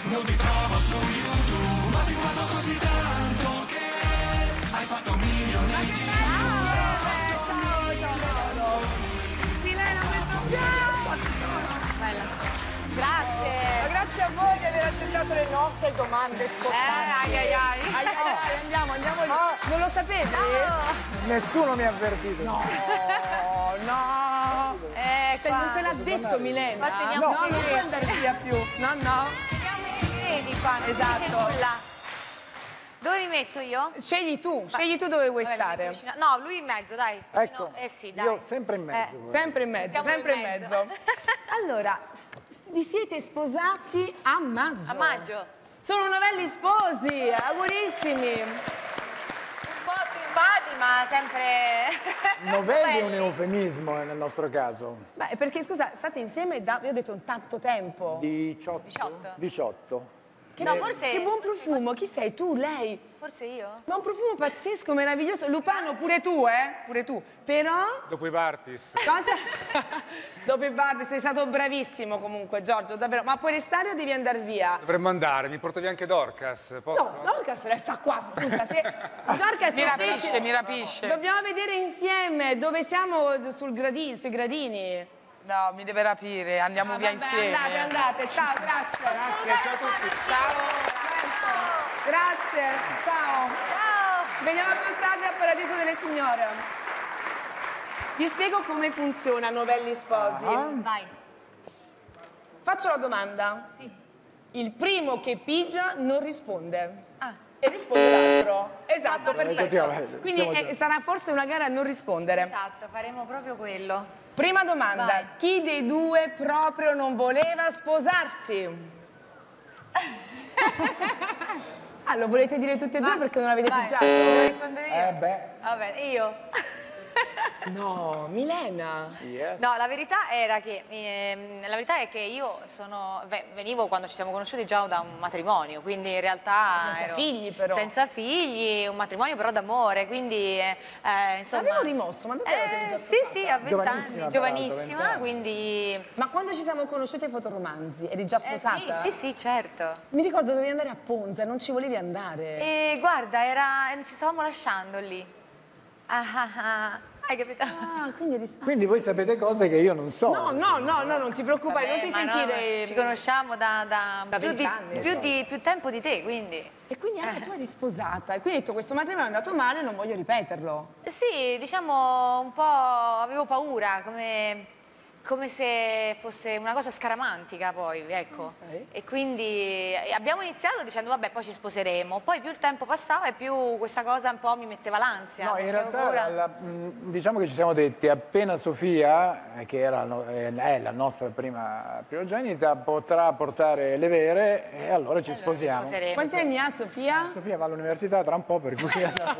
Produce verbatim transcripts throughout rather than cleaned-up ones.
non ti trovo su YouTube, ma ti guardo così tanto che hai fatto milioni di views. Grazie. Ma grazie a voi di aver accettato le nostre domande scottanti. Eh, ai ai ai. Ai, ai, ai, andiamo, andiamo lì. Ah, non lo sapete? No. Nessuno mi ha avvertito. No, no. Eh, Cioè, non te l'ha detto Milena? Ma No, teniamo non i puoi andare via più. No, no. Teniamo i piedi qua, non Esatto. si dice nulla. Dove mi metto io? Scegli tu, scegli tu dove vuoi Vabbè, mi stare. metto vicino- No, lui in mezzo, dai. Ecco, Vicino- Eh sì, dai. io sempre in mezzo. Eh. Sempre in mezzo, Siamo sempre in in mezzo. mezzo. Allora, s- vi siete sposati a maggio. A maggio. Sono novelli sposi, augurissimi. Un po' turbati, ma sempre... Novelli è un eufemismo eh, nel nostro caso. Beh, perché scusa, state insieme da, io ho detto, un tanto tempo. diciotto? diciotto. diciotto. Che, No, be- forse- che buon profumo, chi sei? Tu, lei? Forse io? Ma un profumo pazzesco, meraviglioso. Lupano, pure tu, eh? Pure tu. Però... Dopo i Bartis. Cosa? Dopo i Barbie sei stato bravissimo comunque, Giorgio, davvero. Ma puoi restare o devi andare via? Dovremmo andare, mi porto via anche Dorcas, posso? No, Dorcas resta qua, scusa. Se... Dorcas Mi rapisce, mi rapisce. Dobbiamo vedere insieme dove siamo sul gradi- sui gradini. No, mi deve rapire, andiamo Ah, via vabbè, insieme. andate, andate. Ciao, grazie. Grazie, ciao a tutti. Grazie, ciao. Ciao! Ci vediamo più tardi al Paradiso delle Signore. Vi spiego come funziona Novelli Sposi. Vai. Faccio la domanda. Sì. Il primo che pigia non risponde. Ah. E risponde l'altro. Esatto, Giochiamo, perfetto. eh, Quindi stiamo eh, sarà forse una gara a non rispondere. Esatto, faremo proprio quello. Prima domanda. Vai. Chi dei due proprio non voleva sposarsi? Ah, lo volete dire tutti e due perché non avete Vai. pigiato? Devo rispondere io? Eh beh, Va bene, io. No, Milena. yes. No, la verità era che ehm, la verità è che io sono ve- venivo quando ci siamo conosciuti già da un matrimonio, quindi in realtà Senza ero- figli, però. senza figli, un matrimonio però d'amore, quindi eh, insomma L'avevo rimosso, ma davvero te l'hai già Eh, sposata? sì, sì, a Giovanissima, vent'anni, tra giovanissima, l'altro, quindi Ma quando ci siamo conosciuti ai fotoromanzi, eri già eh, sposata? sì, sì, sì, certo. Mi ricordo dovevi andare a Ponza e non ci volevi andare. E guarda, era ci stavamo lasciando lì. Ah, ah, ah. Hai capito? Ah, quindi eri... Quindi voi sapete cose che io non so. No, no, no, no, non ti preoccupare, Vabbè, non ti ma no, sentire... ci conosciamo da, da Da più, di, vent'anni, più, di, più tempo di te, quindi. E quindi anche tu eri sposata e quindi hai detto questo matrimonio è andato male, non voglio ripeterlo. Sì, diciamo un po' avevo paura, come, come se fosse una cosa scaramantica poi, ecco. Ok. E quindi abbiamo iniziato dicendo vabbè poi ci sposeremo, poi più il tempo passava e più questa cosa un po' mi metteva l'ansia. No, perché in avevo realtà paura. la- mh, diciamo che ci siamo detti appena Sofia, eh, che era, no- eh, è la nostra prima primogenita, potrà portare le vere e allora ci Allora, sposiamo. ci sposeremo. Quanti anni ha Sofia? Sofia va all'università tra un po', per cui...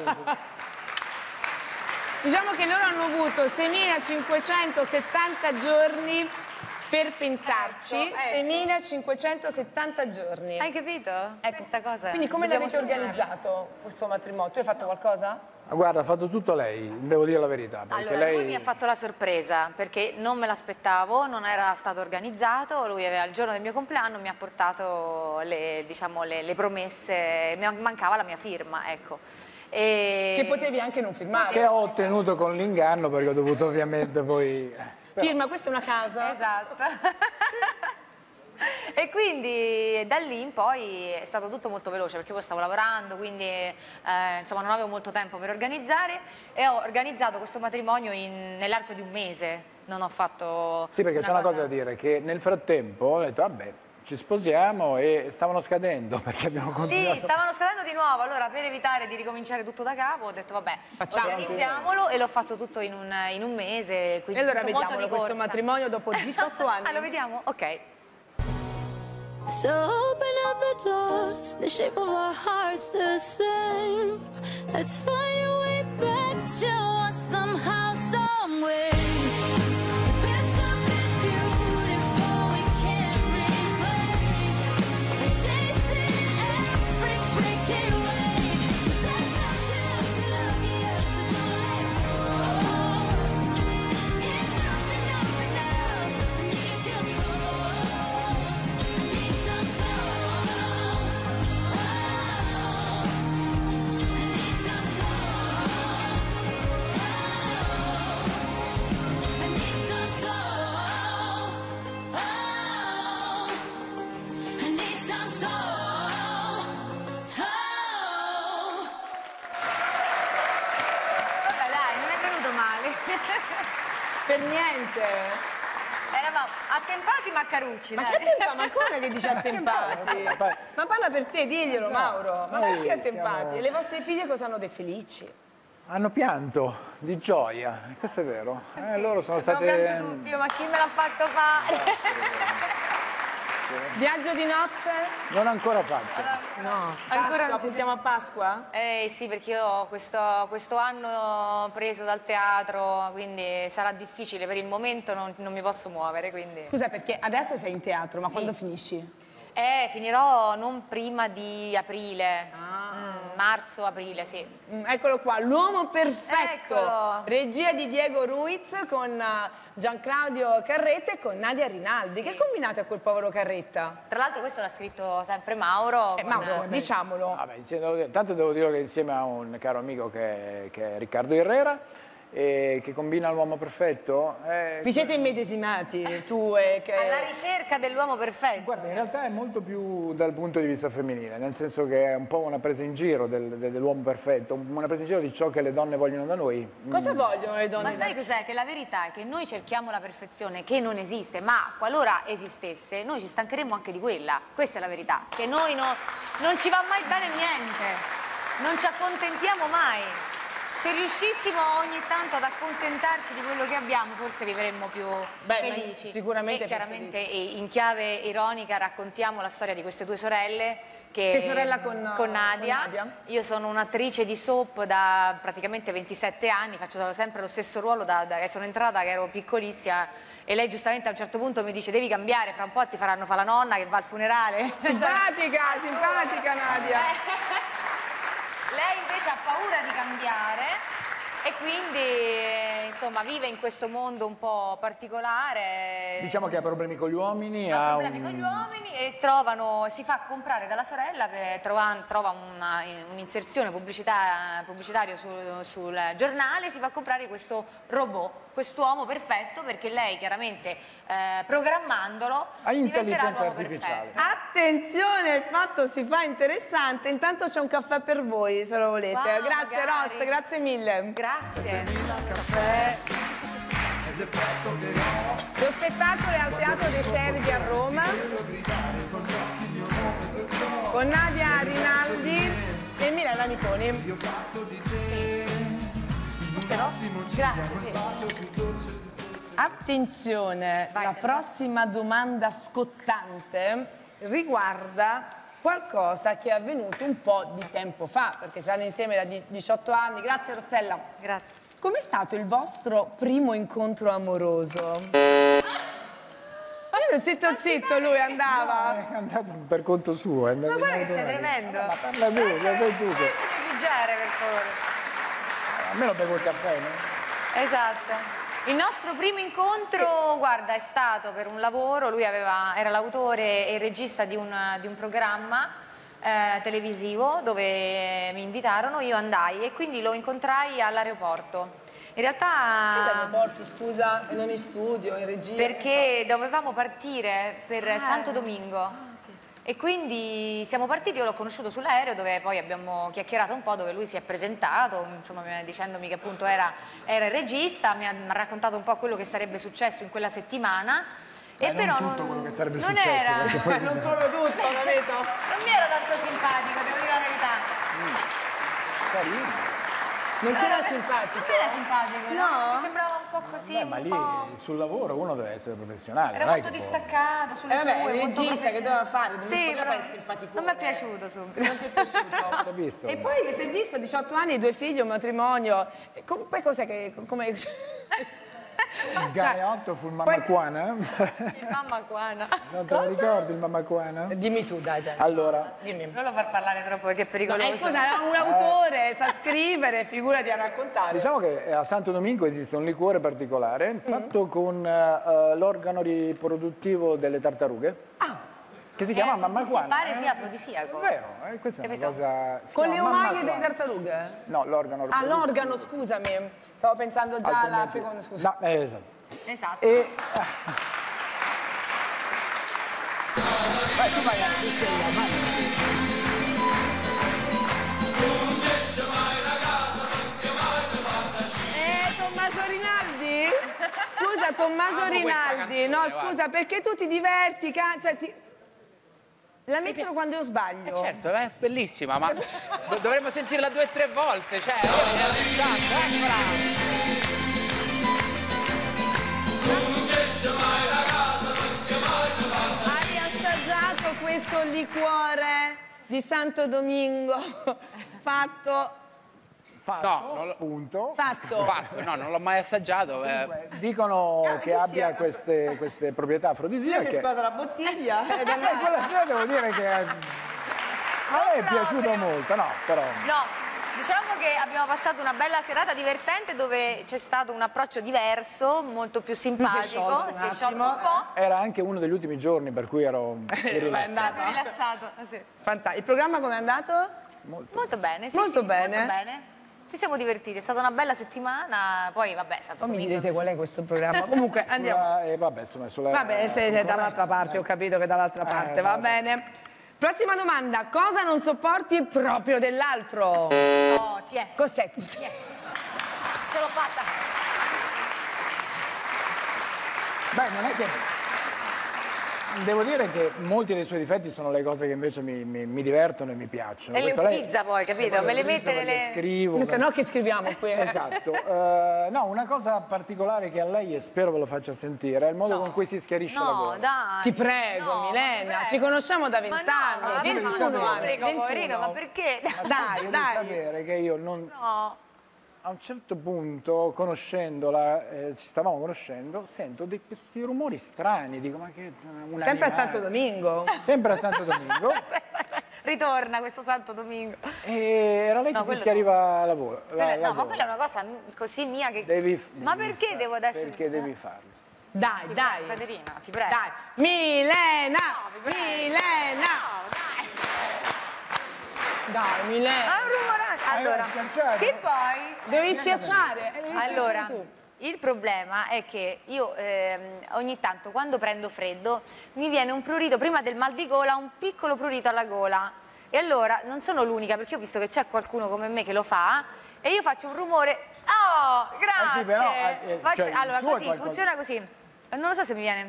Diciamo che loro hanno avuto seimilacinquecentosettanta giorni per pensarci, Ecco, ecco. seimilacinquecentosettanta giorni. Hai capito? Ecco. Questa cosa. Quindi come dobbiamo l'avete segnare. organizzato questo matrimonio? Tu hai fatto qualcosa? Ma guarda, ha fatto tutto lei, devo dire la verità. Perché Allora, lei... lui mi ha fatto la sorpresa perché non me l'aspettavo, non era stato organizzato, lui aveva il giorno del mio compleanno, mi ha portato le, diciamo, le, le promesse, mi mancava la mia firma, ecco. E... Che potevi anche non firmare. Che ho ottenuto con l'inganno, perché ho dovuto ovviamente poi... però- Firma, questa è una casa. Esatto. E quindi da lì in poi è stato tutto molto veloce perché poi stavo lavorando, quindi eh, insomma non avevo molto tempo per organizzare e ho organizzato questo matrimonio in- nell'arco di un mese, non ho fatto... Sì, perché c'è una cosa da dire, che nel frattempo ho detto, vabbè, ci sposiamo e stavano scadendo, perché abbiamo continuato... Sì, stavano scadendo di nuovo, allora per evitare di ricominciare tutto da capo ho detto vabbè, Facciamo. organizziamolo e l'ho fatto tutto in un, in un mese. E allora tutto molto vediamolo di questo corsa. matrimonio dopo diciotto anni. Ah, lo vediamo? Ok. So open up the doors, the shape of our hearts the same. Let's find a way back to us somehow, someway. Build something beautiful we can't replace. And chasing every breaking wave. 'Cause I love to love to love you, so don't let go. Enough, enough, enough. I need you close. I need some soul. Niente. Eravamo attempati ma carucci, Ma dai. che attempati? Ma come che dici attempati? Ma parla per te, diglielo Mauro. Ma Noi perché attempati? siamo- E le vostre figlie cosa hanno detto? Felici? Hanno pianto di gioia, questo è vero. Eh, loro sono Abbiamo state... pianto tutti, ma chi me l'ha fatto fare? Viaggio di nozze? Non ancora fatto. No. Ancora Pasqua, non ci puntiamo a Pasqua? Eh sì, perché io ho questo, questo anno preso dal teatro, quindi sarà difficile, per il momento non, non mi posso muovere, quindi... Scusa, perché adesso sei in teatro, ma quando finisci? Eh, finirò non prima di aprile, Mm, marzo-aprile, sì. Mm, eccolo qua, l'uomo perfetto. Eccolo. Regia di Diego Ruiz con uh, Gianclaudio Carretta e con Nadia Rinaldi. Che combinate a quel povero Carretta? Tra l'altro questo l'ha scritto sempre Mauro. Eh, con- Mauro, diciamolo. Vabbè, insieme- devo dire- tanto devo dire che insieme a un caro amico che, che è Riccardo Herrera, e che combina l'uomo perfetto. eh, Vi siete immedesimati, tu e che... Alla ricerca dell'uomo perfetto. Guarda, in realtà è molto più dal punto di vista femminile, nel senso che è un po' una presa in giro del- del- dell'uomo perfetto, una presa in giro di ciò che le donne vogliono da noi. Cosa vogliono le donne? Ma sai cos'è? Che la verità è che noi cerchiamo la perfezione che non esiste, ma qualora esistesse, noi ci stancheremmo anche di quella. Questa è la verità, che noi no- non ci va mai bene niente, non ci accontentiamo mai. Se riuscissimo ogni tanto ad accontentarci di quello che abbiamo, forse vivremmo più Beh, ma felici. sicuramente E più chiaramente e in chiave ironica raccontiamo la storia di queste due sorelle. Che, Sei sorella con- con Nadia. con Nadia? Io sono un'attrice di soap da praticamente ventisette anni, faccio sempre lo stesso ruolo da, da che sono entrata, che ero piccolissima, e lei giustamente a un certo punto mi dice devi cambiare, fra un po' ti faranno fare la nonna che va al funerale. Simpatica, simpatica Nadia. Lei invece ha paura di cambiare e quindi eh, insomma vive in questo mondo un po' particolare. Diciamo che ha problemi con gli uomini, ha ha problemi un- con gli uomini e trovano, si fa comprare dalla sorella, per, trova, trova una- un'inserzione pubblicità, pubblicitario sul, sul giornale, si fa comprare questo robot, quest'uomo perfetto, perché lei chiaramente eh, programmandolo ha diventerà intelligenza l'uomo artificiale. perfetto. Attenzione, il fatto si fa interessante. Intanto c'è un caffè per voi, se lo volete. Wow, Grazie magari. Ross, grazie mille. Grazie. Lo spettacolo è al Teatro dei Servi a Roma con Nadia Rinaldi e Milena Niconi. Però, grazie, sì. Attenzione, Vai, la Teresa. prossima domanda scottante riguarda qualcosa che è avvenuto un po' di tempo fa, perché stanno insieme da di- diciotto anni. Grazie Rossella. Grazie. Com'è stato il vostro primo incontro amoroso? Zitto zitto lui andava. È andato per conto suo. È andato Ma guarda in che sei autore. tremendo. Ma parla tu, Lascia- sei tu. che- lasciami pigiare, per favore. Almeno bevo il caffè, no? Esatto. Il nostro primo incontro, guarda, è stato per un lavoro, lui aveva- era l'autore e il regista di un, di un programma eh, televisivo dove mi invitarono, io andai e quindi lo incontrai all'aeroporto. In realtà... Porti, scusa, e non in studio, in regia. Perché dovevamo partire per Ah. Santo Domingo e quindi siamo partiti, io l'ho conosciuto sull'aereo dove poi abbiamo chiacchierato un po', dove lui si è presentato, insomma mi- dicendomi che appunto era, era il regista, mi ha, mi ha raccontato un po' quello che sarebbe successo in quella settimana. Beh, e non però tutto quello che sarebbe non successo, era, perché poi Non trovo tutto, capito? non mi era tanto simpatico, devo dire la verità. Carino. Non ti era simpatico? Non era simpatico, no? No? Mi sembrava un po' così, Beh, ma un lì po'... sul lavoro uno deve essere professionale. Era non è molto che può- distaccato sulle Eh vabbè, sue, il molto regista che doveva fare, non sì, poteva però fare il simpaticone. non mi è piaciuto subito. Non ti è piaciuto? L'ho visto. E poi si è visto, diciotto anni, due figli, un matrimonio. E com- poi cos'è che... Come... Il galeotto fu il mamaquana? Il mamma Quana. Non te lo ricordi il mamaquana? Dimmi tu, dai, dai. Allora, Dimmi. Non lo far parlare troppo perché è No, pericoloso. eh, scusa, era un autore, sa scrivere, figurati a raccontare. diciamo che a Santo Domingo esiste un liquore particolare fatto con eh, l'organo riproduttivo delle tartarughe. Che si chiama Eh, mamaquana. pare eh? sia afrodisiaco. È vero, eh, questa è una Capito? cosa... si Con le chiama omaie delle mamaquana. tartarughe? No, l'organo Ah, riproduttivo. l'organo, scusami. Stavo pensando già alla Altrimenti- feconda, scusa. No, eh, esatto. Esatto. E... Vai, tu vai, tu sei là, vai. Eh, Tommaso Rinaldi? Scusa, scusa, Tommaso Amo questa Rinaldi, canzone, no, guarda. scusa, perché tu ti diverti, can- cioè ti... La mettono quando io sbaglio. Eh certo, è bellissima, ma do- dovremmo sentirla due o tre volte, cioè, oh, eccola. Hai assaggiato questo liquore di Santo Domingo fatto... Fatto, No, non lo- punto. Fatto. Fatto, no, non l'ho mai assaggiato. eh. Dicono che abbia queste, queste proprietà afrodisiache. Si scuote la bottiglia ed è E quella sera devo dire che a me è piaciuto molto, no, però... No, diciamo che abbiamo passato una bella serata divertente dove c'è stato un approccio diverso, molto più simpatico, sciolto un si è sciolto attimo. un po'. Era anche uno degli ultimi giorni per cui ero più rilassato. Più rilassato. Ah, sì. fantastico. Il programma com'è andato? Molto bene, sì, Molto sì, bene. molto bene. Ci siamo divertiti, è stata una bella settimana, poi vabbè è stato Poi mi domingo. direte qual è questo programma. Comunque andiamo. Sulla- eh, vabbè, insomma, sulla... Vabbè, siete dall'altra parte, ho capito che dall'altra parte, va vabbè. bene. Prossima domanda, cosa non sopporti proprio dell'altro? Oh, ti è, Cos'è? ti è. Ce l'ho fatta. Beh, non è che... Devo dire che molti dei suoi difetti sono le cose che invece mi, mi- mi divertono e mi piacciono. E le Questo lei- utilizza poi, capito? Sì, Me le utilizzo mette perché nelle... Scrivo. Se no che scriviamo qui? Esatto. Eh, no, una cosa particolare che a lei, e spero ve lo faccia sentire, è il modo con cui si schiarisce la No, gola. dai. Ti prego, No, ma Milena, prego. ci conosciamo da Ma no, vent'anni, ma devi ventuno sapere. anni, Pubblico, poverino, ventuno. ma perché? Dai, Devi dai. sapere che io non... No. A un certo punto, conoscendola, eh, ci stavamo conoscendo, sento di questi rumori strani, dico ma che... un Sempre a animale. Santo Domingo. Sempre a Santo Domingo. Ritorna questo Santo Domingo. E era lei No, che si quello schiariva la vola. la- Quella- la no, ma gola. quella è una cosa così mia che... Devi, Ma devi perché fare- devo adesso... Perché devi farlo. Dai, Ti dai. prego, Caterina, ti prego. Dai. Milena! vi prego. Milena! No, dai. Dai, Milena. È un rumore. Allora, schiacciato? che poi... Devi schiacciare. eh, devi Allora, schiacciare tu. il problema è che io ehm, ogni tanto quando prendo freddo mi viene un prurito, prima del mal di gola, un piccolo prurito alla gola. E allora non sono l'unica, perché ho visto che c'è qualcuno come me che lo fa e io faccio un rumore. Oh, grazie! Ah, sì, però, eh, Faccio- cioè, il allora, suo è così, qualcosa- funziona così. Eh, Non lo so se mi viene.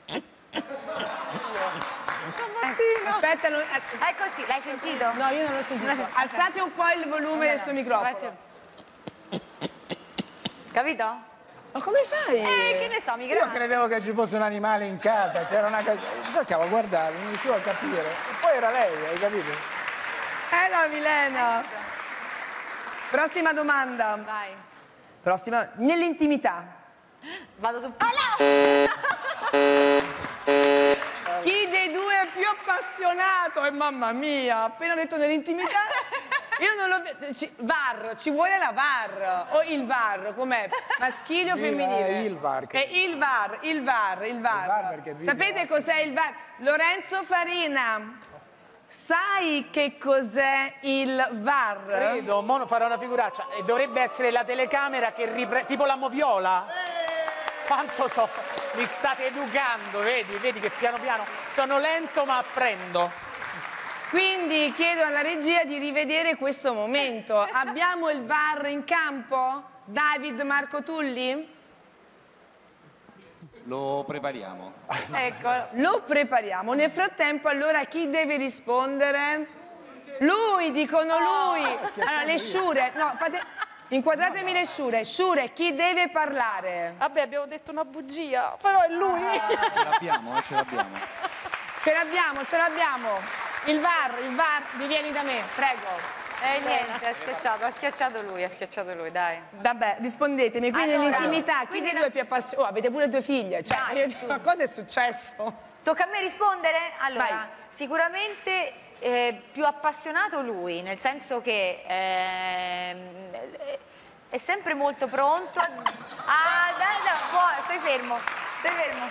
Aspetta, non- eh, È così, l'hai sentito? no, io non l'ho sentito. Non l'hai sentito. Alzate un po' il volume del suo microfono. Faccio- Capito? Ma come fai? Eh, che ne so, mi Io grano. credevo che ci fosse un animale in casa, c'era una casa. Cercavo a guardare, non riuscivo a capire. E poi era lei, hai capito? Eh no, Milena. Prossima domanda. Vai. Prossima. Nell'intimità. Vado su... Chi dei due è più appassionato? E mamma mia, appena detto nell'intimità. Io non l'ho detto. Ci- V A R, ci vuole la V A R. O il V A R, com'è? Maschile o Il- femminile? eh, il V A R, che- È il V A R, il V A R, il V A R. Il V A R perché vive- Sapete cos'è il V A R? Lorenzo Farina, sai che cos'è il V A R? Credo, mo farò una figuraccia. E dovrebbe essere la telecamera che riprende, tipo la moviola. Quanto so, mi state educando, vedi, vedi che piano piano sono lento ma apprendo. Quindi chiedo alla regia di rivedere questo momento. Abbiamo il V A R in campo? David Marco Tulli? Lo prepariamo. Ecco, lo prepariamo. Nel frattempo, allora, chi deve rispondere? Lui, dicono lui. Allora, le sciure, no, fate... Inquadratemi le sciure. Sciure, chi deve parlare? Vabbè, abbiamo detto una bugia, però è lui. Ce l'abbiamo, eh, ce l'abbiamo. Ce l'abbiamo, ce l'abbiamo. Il V A R, il V A R, vieni da me, prego. Eh, niente, ha schiacciato, ha schiacciato lui, ha schiacciato lui, dai. Vabbè, rispondetemi, quindi Allora, nell'intimità, chi quindi dei la- due è più appassionato? Oh, avete pure due figlie, cioè, Dai, io dico, ma cosa è successo? Tocca a me rispondere? Allora, Vai. sicuramente eh, più appassionato lui, nel senso che ehm, è sempre molto pronto. a- Ah, dai, dai, buono, stai fermo, stai fermo.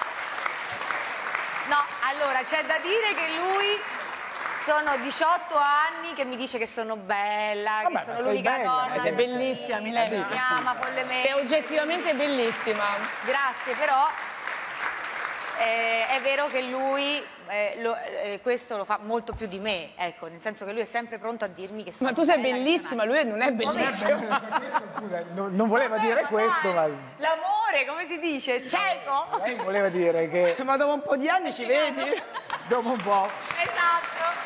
No, allora, c'è da dire che lui sono diciotto anni che mi dice che sono bella, Vabbè, che ma sono sei l'unica bella, donna. eh, sei bellissima, Milena. Mi ama Sei follemente. oggettivamente bellissima. Grazie, però eh, è vero che lui eh, lo, eh, questo lo fa molto più di me, ecco, nel senso che lui è sempre pronto a dirmi che sono Ma tu sei bella, bellissima, lui non è bellissimo. Non, non voleva dire questo, ma L'amore, come si dice? Cieco? lei voleva dire che Ma dopo un po' di anni ci vedi? dopo un po'... Esatto.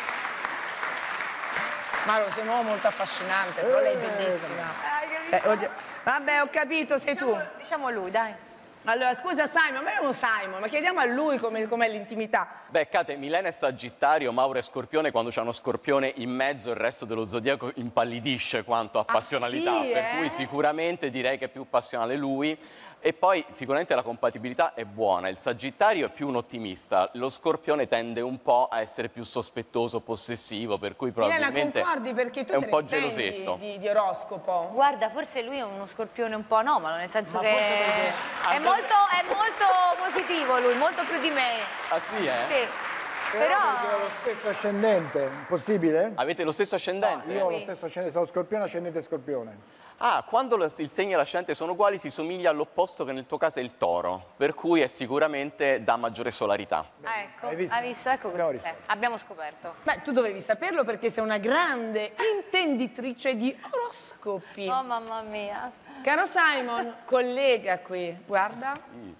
Maro, sei un uomo molto affascinante, però lei è bellissima. Cioè, oggi- Vabbè, ho capito, sei tu. Diciamo, diciamo lui, dai. Allora, scusa Simon, ma abbiamo Simon, ma chiediamo a lui come com'è l'intimità. Beh, Kate, Milena è Sagittario, Mauro è Scorpione. Quando c'è uno Scorpione in mezzo il resto dello zodiaco impallidisce quanto a passionalità, sì, per eh? cui sicuramente direi che è più passionale lui. E poi sicuramente la compatibilità è buona, il Sagittario è più un ottimista, lo Scorpione tende un po' a essere più sospettoso, possessivo, per cui Milena, probabilmente concordi perché tu è te un po' ne intendi gelosetto. di, di oroscopo? Guarda, forse lui è uno scorpione un po' anomalo, nel senso Ma che forse perché- è, molto, è molto positivo lui, molto più di me. Ah sì, eh? Sì. Però Però perché ho lo stesso ascendente, possibile? Avete lo stesso ascendente? Io ho lo stesso ascendente, sono Scorpione, ascendente Scorpione. Ah, quando lo- il segno e l'ascendente sono uguali si somiglia all'opposto, che nel tuo caso è il Toro, per cui è sicuramente dà maggiore solarità. ah, ecco, Hai visto? hai visto? Ecco Abbiamo così. visto. Abbiamo scoperto. Beh, tu dovevi saperlo perché sei una grande intenditrice di oroscopi. Oh mamma mia. Caro Simon, collega qui, guarda.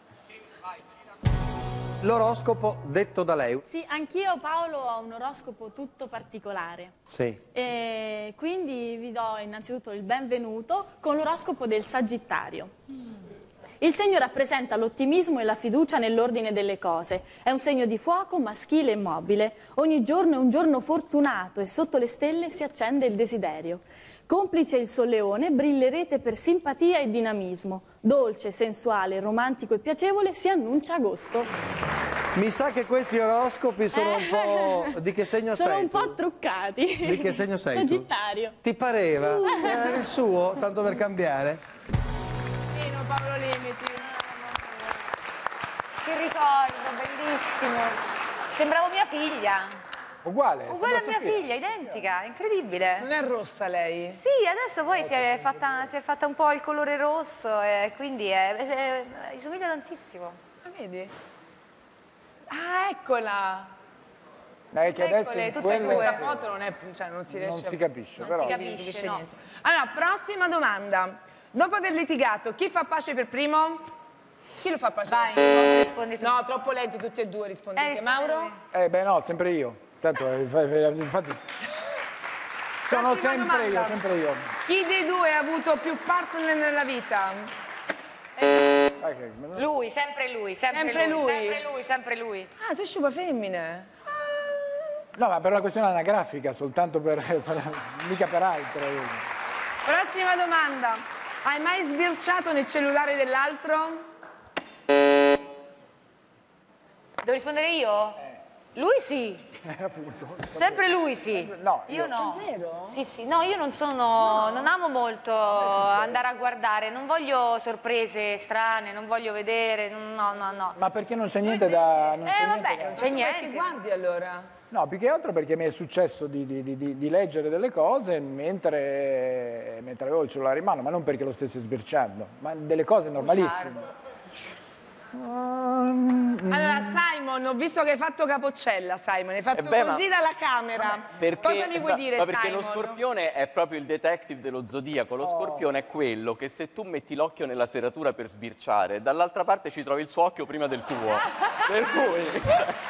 L'oroscopo detto da lei. Sì, anch'io Paolo ho un oroscopo tutto particolare. Sì. E quindi vi do innanzitutto il benvenuto con l'oroscopo del Sagittario. Il segno rappresenta l'ottimismo e la fiducia nell'ordine delle cose. È un segno di fuoco, maschile e mobile. Ogni giorno è un giorno fortunato e sotto le stelle si accende il desiderio. Complice il solleone, brillerete per simpatia e dinamismo. Dolce, sensuale, romantico e piacevole si annuncia agosto. Mi sa che questi oroscopi sono un po'... Di che segno Sono sei un tu? po' truccati. Di che segno sei tu? Sagittario. Ti pareva? Era il suo, tanto per cambiare? Pino, Paolo Limiti. Che ricordo, bellissimo. Sembravo mia figlia. Uguale. Uguale a sembra mia Sofia. figlia, identica, incredibile. Non è rossa lei? Sì, adesso poi si è, fatta, si è fatta un po' il colore rosso e quindi è, è, è, gli somiglia tantissimo. Ma vedi? Ah, eccola. È che adesso Eccole, in tutte e quelle- due. Questa foto non, è, cioè, non si riesce non a- si capisce, Non però. si non capisce, capisce no. niente. Allora, prossima domanda. Dopo aver litigato, chi fa pace per primo? Chi lo fa pace Vai, per primo? rispondi tu. No, troppo lenti tutti e due rispondete. Eh, rispondi Mauro? lui. Eh beh no, sempre io. Tanto, eh, fa- fa- infatti, sono Prossima sempre domanda. io, sempre io. Chi dei due ha avuto più partner nella vita? Ah, che- Lui, sempre lui, sempre, Sempre lui, lui. sempre lui, sempre lui. Ah, sei sciupa femmine. No, ma per una questione anagrafica, soltanto per, per- mica per altro. Prossima domanda. Hai mai sbirciato nel cellulare dell'altro? Devo rispondere io? Lui sì, Appunto. sempre lui sì. No, io no. Davvero? Sì, sì, no, io non sono, non amo molto andare a guardare, non voglio sorprese strane, non voglio vedere, no, no, no. Ma perché non c'è niente da... Non c'è Eh niente vabbè, da- non c'è Perché niente. guardi allora? No, più che altro perché mi è successo di, di- di- di- di leggere delle cose mentre, mentre avevo il cellulare in mano, ma non perché lo stessi sbirciando, ma delle cose normalissime. Allora, Simon, ho visto che hai fatto capoccella, Simon. Hai fatto Eh beh, ma- così dalla camera. Perché, Cosa mi vuoi ma- dire, ma perché Simon? lo Scorpione è proprio il detective dello zodiaco. Lo Scorpione è quello che se tu metti l'occhio nella serratura per sbirciare, dall'altra parte ci trovi il suo occhio prima del tuo. Per cui...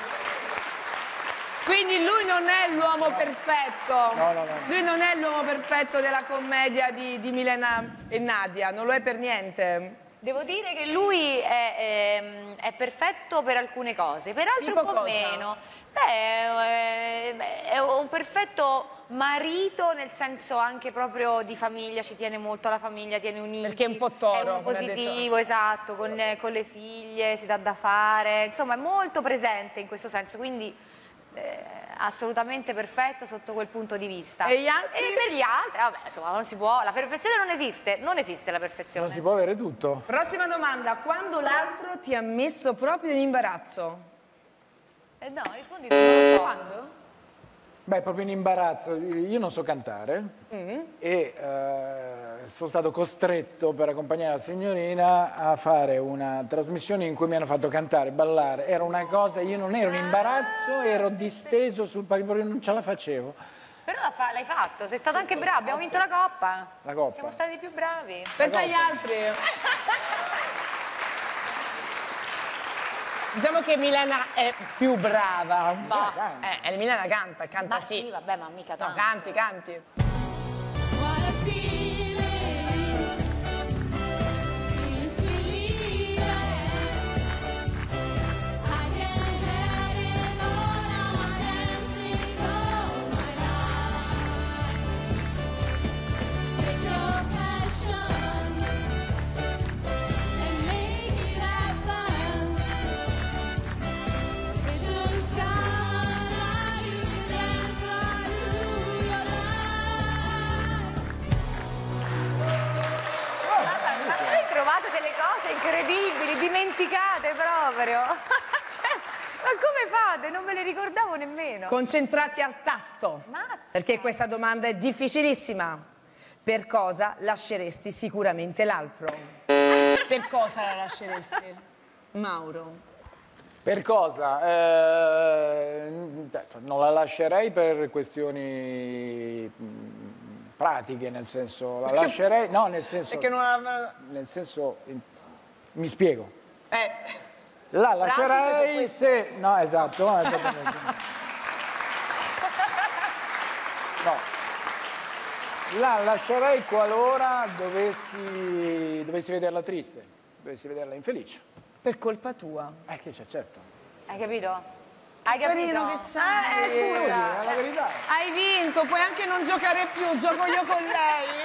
Quindi lui non è l'uomo perfetto. No, no, no. Lui non è l'uomo perfetto della commedia di, di Milena e Nadia, non lo è per niente. Devo dire che lui è, è- è perfetto per alcune cose, per altre Tipo un po' cosa? meno. Beh, è, è un perfetto marito, nel senso anche proprio di famiglia, ci tiene molto alla famiglia, tiene uniti. Perché è un po' toro, È uno come ha detto. positivo, esatto, con, con le figlie, si dà da fare, insomma è molto presente in questo senso, quindi eh, assolutamente perfetto sotto quel punto di vista. E gli altri? E per gli altri, vabbè, insomma, non si può, la perfezione non esiste, non esiste la perfezione. Non si può avere tutto. Prossima domanda. Quando l'altro ti ha messo proprio in imbarazzo? Eh no, rispondi tu, non lo so. Quando? Beh, proprio in imbarazzo. Io non so cantare Mm. e eh, sono stato costretto per accompagnare la signorina a fare una trasmissione in cui mi hanno fatto cantare, ballare. Era una cosa, io non ero in imbarazzo, ero disteso sul palco, non ce la facevo. Però la fa- l'hai fatto, sei stato anche bravo, abbiamo vinto la coppa. La coppa. Siamo stati più bravi. Pensa agli altri. Diciamo che Milena è più brava. Ma- Eh, Milena canta, canta Ma sì. sì, vabbè, ma mica No, tanto. canti, canti. Ma voi trovate delle cose incredibili, dimenticate proprio. Cioè, ma come fate? Non ve le ricordavo nemmeno. Concentrati al tasto. Perché questa domanda è difficilissima. Per cosa lasceresti sicuramente l'altro? Per cosa la lasceresti? Mauro. Per cosa? Eh, non la lascerei per questioni mh, pratiche, nel senso, la lascerei, no, nel senso, Perché non la... nel senso, in- mi spiego. Eh. La Pratiche su lascerei questo. se, no, esatto, eh, esattamente. No. La lascerei qualora dovessi, dovessi vederla triste, dovessi vederla infelice. Per colpa tua. Eh, che c'è, certo. Hai capito? Hai capito? Carino che sei. Eh, scusa. È la verità. Hai vinto, puoi anche non giocare più, gioco io con lei.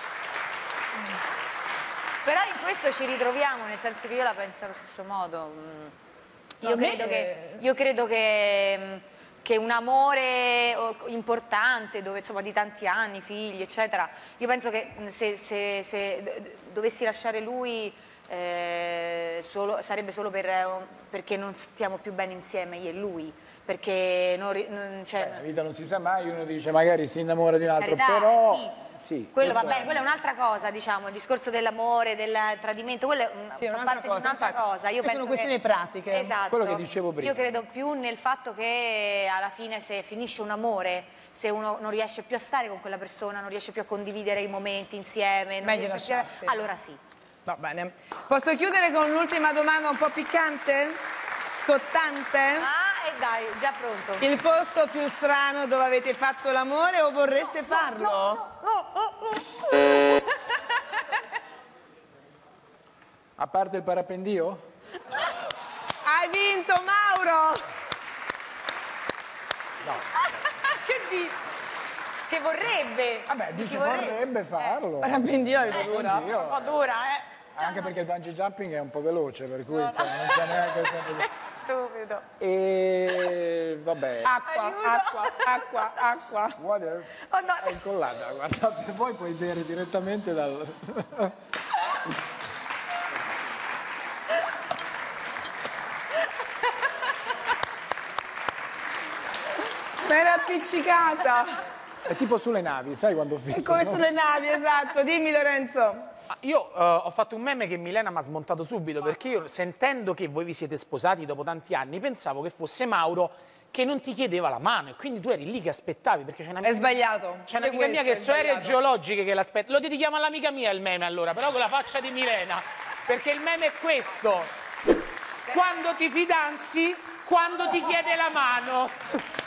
Però in questo ci ritroviamo, nel senso che io la penso allo stesso modo. Mm. Io, No, a me- credo che, io credo che, mm, che un amore oh, importante, dove, insomma, di tanti anni, figli, eccetera, io penso che mm, se, se- se d- dovessi lasciare lui eh, solo- sarebbe solo per, eh, perché non stiamo più bene insieme, io e lui, perché non, ri- non- cioè, La vita non si sa mai, uno dice magari si innamora di un altro, Carità, però... sì. Sì, quello, questo vabbè, è- quella è un'altra cosa, diciamo, il discorso dell'amore, del tradimento, quello è un- Sì, è fa un'altra parte cosa, di un'altra infatti. cosa. Io Queste sono penso questioni che- pratiche. Esatto. Quello che dicevo prima. Io credo più nel fatto che alla fine se finisce un amore, se uno non riesce più a stare con quella persona, non riesce più a condividere i momenti insieme, non Meglio riesce più a- lasciarsi. allora sì. Va bene. Posso chiudere con un'ultima domanda un po' piccante? Scottante? Ah, e dai, già pronto. Il posto più strano dove avete fatto l'amore o vorreste farlo? A parte il parapendio? Hai vinto, Mauro! No. Che dici? Che vorrebbe. Vabbè, dice Ci vorrebbe farlo. Parapendio è dura. Parapendio. Un po' dura, eh. Anche perché il bungee jumping è un po' veloce, per cui insomma, non c'è neanche il tempo di... Stupido. E vabbè. Acqua, Aiuto. acqua, acqua, acqua. Water. Oh no. È incollata, guarda, se vuoi puoi bere direttamente dal... Ma era appiccicata. È tipo sulle navi, sai quando È fissano? come sulle navi, esatto. Dimmi, Lorenzo. Ah, Io eh, ho fatto un meme che Milena mi ha smontato subito, perché io, sentendo che voi vi siete sposati dopo tanti anni, pensavo che fosse Mauro che non ti chiedeva la mano, e quindi tu eri lì che aspettavi, perché c'è una È sbagliato. C'è un'amica mia che so aree geologiche che l'aspetta. Lo dedichiamo all'amica mia il meme, allora, però con la faccia di Milena. Perché il meme è questo. Quando ti fidanzi, quando ti chiede la mano.